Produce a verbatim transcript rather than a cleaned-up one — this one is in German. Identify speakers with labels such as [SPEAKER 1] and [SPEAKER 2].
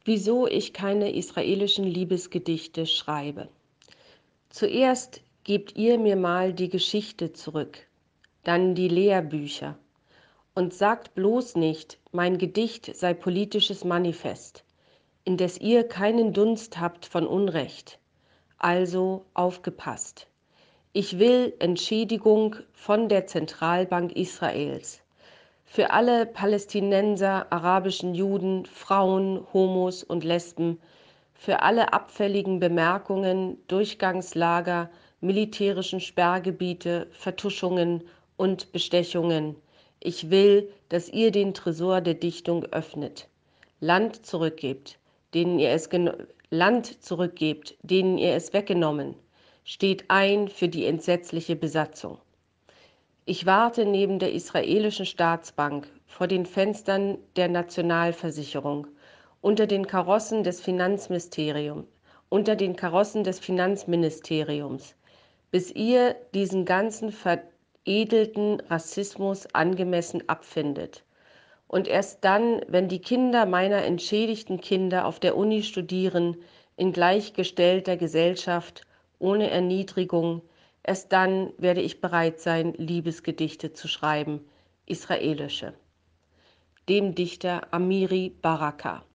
[SPEAKER 1] Wieso ich keine israelischen Liebesgedichte schreibe. Zuerst gebt ihr mir mal die Geschichte zurück, dann die Lehrbücher. Und sagt bloß nicht, mein Gedicht sei politisches Manifest, indes ihr keinen Dunst habt von Unrecht. Also aufgepasst. Ich will Entschädigung von der Zentralbank Israels. Für alle Palästinenser, arabischen Juden, Frauen, Homos und Lesben, für alle abfälligen Bemerkungen, Durchgangslager, militärischen Sperrgebiete, Vertuschungen und Bestechungen. Ich will, dass ihr den Tresor der Dichtung öffnet, Land zurückgebt, denen ihr es Land zurückgebt, denen ihr es weggenommen, steht ein für die entsetzliche Besatzung. Ich warte neben der israelischen Staatsbank, vor den Fenstern der Nationalversicherung, unter den Karossen des Finanzministeriums, unter den Karossen des Finanzministeriums, bis ihr diesen ganzen veredelten Rassismus angemessen abfindet. Und erst dann, wenn die Kinder meiner entschädigten Kinder auf der Uni studieren, in gleichgestellter Gesellschaft, ohne Erniedrigung, erst dann werde ich bereit sein, Liebesgedichte zu schreiben, israelische. Dem Dichter Amiri Baraka.